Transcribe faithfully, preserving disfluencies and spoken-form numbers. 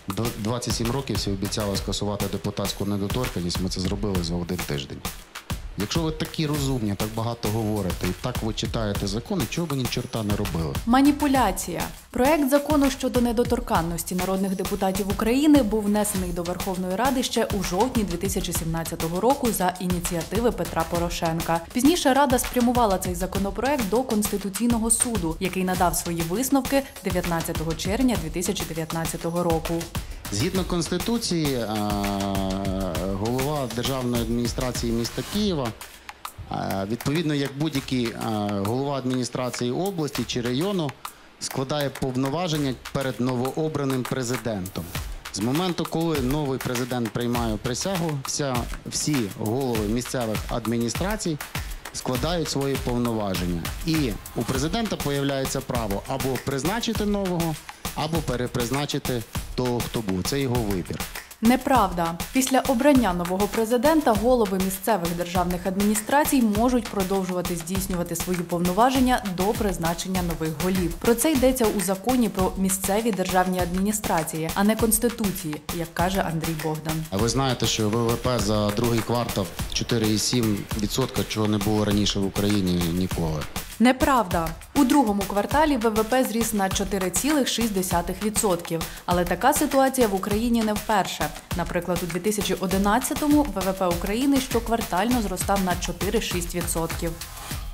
двадцять сім років всі обіцяли скасувати депутатську недоторканність, ми це зробили за один тиждень. Якщо ви такі розумні, так багато говорите і так ви читаєте закони, чого ви ні чорта не робили? Маніпуляція. Проект закону щодо недоторканності народних депутатів України був внесений до Верховної Ради ще у жовтні дві тисячі сімнадцятого року за ініціативи Петра Порошенка. Пізніше Рада спрямувала цей законопроект до Конституційного суду, який надав свої висновки дев'ятнадцятого червня дві тисячі дев'ятнадцятого року. Згідно Конституції, голова Державної адміністрації міста Києва, відповідно як будь-який голова адміністрації області чи району, складає повноваження перед новообраним президентом. З моменту, коли новий президент приймає присягу, вся, всі голови місцевих адміністрацій складають свої повноваження. І у президента з'являється право або призначити нового, або перепризначити того, хто був. Це його вибір. Неправда. Після обрання нового президента голови місцевих державних адміністрацій можуть продовжувати здійснювати свої повноваження до призначення нових голів. Про це йдеться у законі про місцеві державні адміністрації, а не Конституції, як каже Андрій Богдан. А ви знаєте, що ВВП за другий квартал чотири цілих сім відсотка, чого не було раніше в Україні ніколи. Неправда. У другому кварталі ВВП зріс на чотири цілих шість десятих відсотка. Але така ситуація в Україні не вперше. Наприклад, у дві тисячі одинадцятому ВВП України щоквартально зростав на чотири цілих шість десятих відсотка.